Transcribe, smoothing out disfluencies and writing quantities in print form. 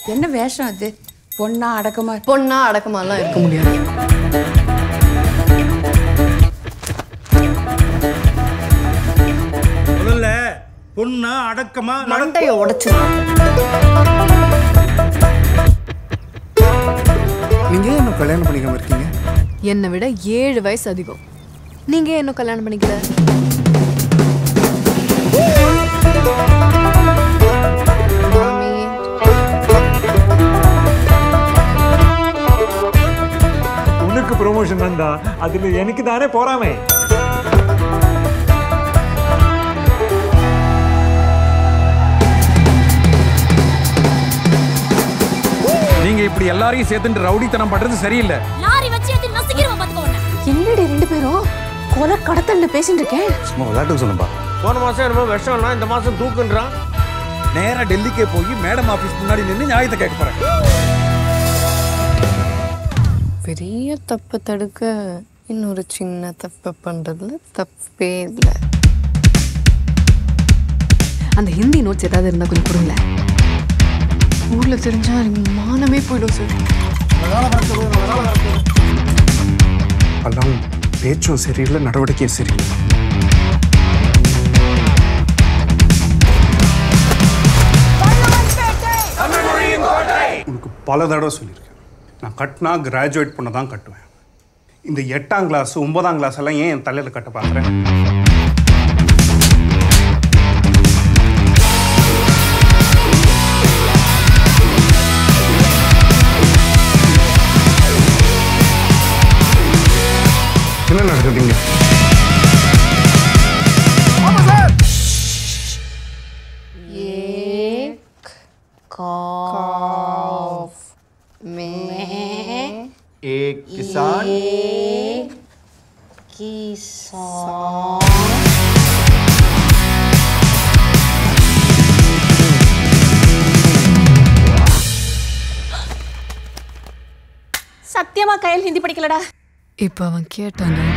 என்ன வேஷம் அது? பொண்ணா அடக்கமாலாம் இருக்க முடியாது. முதல்ல பொண்ணா அடக்கமா மண்டைய உடைச்சு. நீங்க என்ன கல்யாணம் பண்ணிக்காம இருக்கீங்க? என்னை விட 7 வயசு அதிகம். நீங்க என்ன கல்யாணம் பண்ணிக்கல? உனக்கு ப்ரொமோஷன் வந்தா அதுல எனக்கு தானே போறாமே. நீங்க இப்படி எல்லாரையும் சேர்த்துட்டு ரவுடித்தனம் பண்றது சரியில்லை. லாரி வச்சு ஏத்தி நசுக்கிடுவ பாத்துக்கோங்க. என்னடி 2 பேரும் கொலை கடத்தல்ல பேசிட்டு இருக்கேன். சும்மா விளையாட்டுக்கு சொல்லுப்பா. போன மாசம் என்னமோ விஷம்னா இந்த மாசம் தூக்குன்றான். நேரா டெல்லிக்கே போய் மேடம் ஆபீஸ் முன்னாடி நின்று நியாயத்தை கேட்க போறேன். பெரிய தப்பு தடுக்க இன்னொரு சின்ன தப்பு பண்றதுல தப்பே இல்லை. அந்த ஹிந்தி நோட்ஸ் ஏதாவது இருந்தா கொஞ்சம் கொடுங்க. ஊர்ல தெரிஞ்சா மானமே போயிடும் சார். எல்லாம் பேச்சும் சரியில்லை, நடவடிக்கையும் சரியில்லை. உனக்கு பல தடவை சொல்லியிருக்கேன், நான் கட்டினா கிராஜுவேட் பண்ண தான் கட்டுவேன். இந்த 8ஆம் கிளாஸ் 9ஆம் கிளாஸ் எல்லாம் ஏன் என் தலையில் கட்ட பார்க்குறேன்? என்ன நடக்குதுங்க? एक किसान சத்தியமா கையில் ஹிந்தி படிக்கலடா. இப்ப அவன் கேட்டான்.